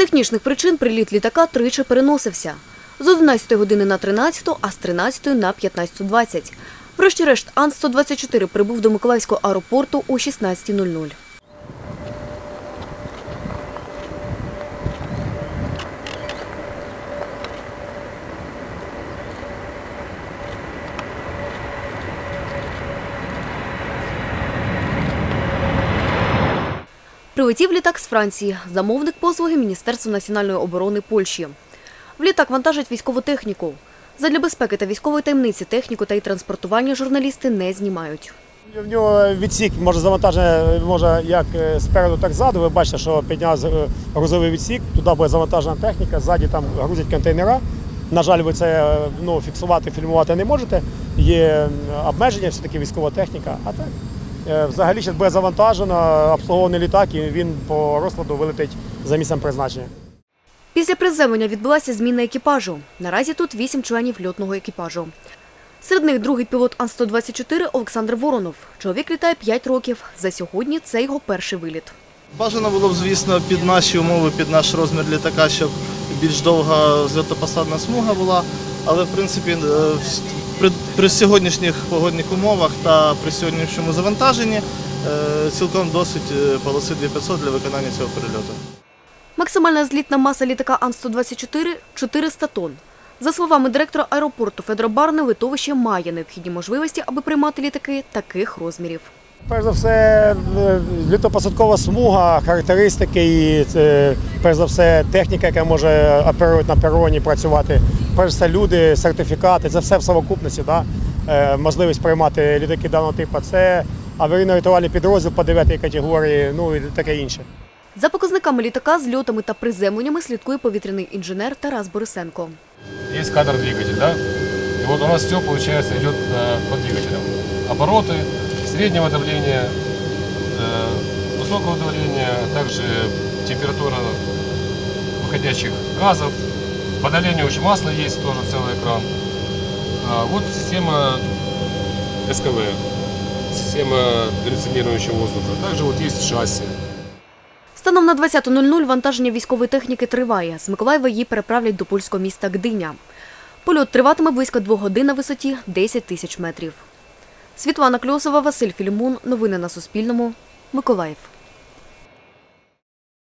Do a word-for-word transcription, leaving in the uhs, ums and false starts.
технічних причин приліт літака тричі переносився. З одинадцятої години на тринадцяту, а з тринадцятої на п'ятнадцяту двадцять. Врешті-решт, Ан сто двадцять чотири прибув до Миколаївського аеропорту о шістнадцятій нуль нуль. Прилетів літак з Франції. Замовник послуги – Міністерство національної оборони Польщі. В літак вантажать військову техніку. Задля безпеки та військової таємниці техніку та її транспортування журналісти не знімають. В нього відсік може завантажений може як спереду, так і ззаду. Ви бачите, що підняв грузовий відсік, туди буде завантажена техніка, ззаді там грузять контейнера. На жаль, ви це ну, фіксувати, фільмувати не можете. Є обмеження, все-таки військова техніка. А так, взагалі, зараз буде завантажено обслугований літак і він по розкладу вилетить за місцем призначення. Після приземлення відбулася зміна екіпажу. Наразі тут вісім членів льотного екіпажу. Серед них другий пілот Ан сто двадцять чотири Олександр Воронов. Чоловік літає п'ять років. За сьогодні це його перший виліт. Бажано було б, звісно, під наші умови, під наш розмір літака, щоб більш довга зльотно-посадна смуга була. Але, в принципі, при, при сьогоднішніх погодних умовах та при сьогоднішньому завантаженні цілком досить полоси дві тисячі п'ятсот для виконання цього перельоту. Максимальна злітна маса літака Ан сто двадцять чотири – чотириста тонн. За словами директора аеропорту Федора Барни, литовище має необхідні можливості, аби приймати літаки таких розмірів. Перш за все, літопосадкова смуга, характеристики і, перш за все, техніка, яка може оперувати на пероні, працювати. Перш за все, люди, сертифікати, це все в совокупності, да? Можливість приймати літаки даного типу. Це аварійно-рятувальний підрозділ по дев'ятій категорії, ну і таке інше. За показниками літака з льотами та приземленнями слідкує повітряний інженер Тарас Борисенко. Есть кадр двигатель, да? И вот у нас все, получается, идет под двигателем. Обороты, среднего давления, высокого давления, также температура выходящих газов. По давлению очень масла есть, тоже целый экран. Вот система эс ка вэ, система кондиционирующего воздуха. Также вот есть шасси. Станом на двадцяту нуль нуль вантаження військової техніки триває. З Миколаєва її переправлять до польського міста Гдиня. Польот триватиме близько двох годин на висоті десять тисяч метрів. Світлана Кльосова, Василь Філімон. Новини на Суспільному. Миколаїв.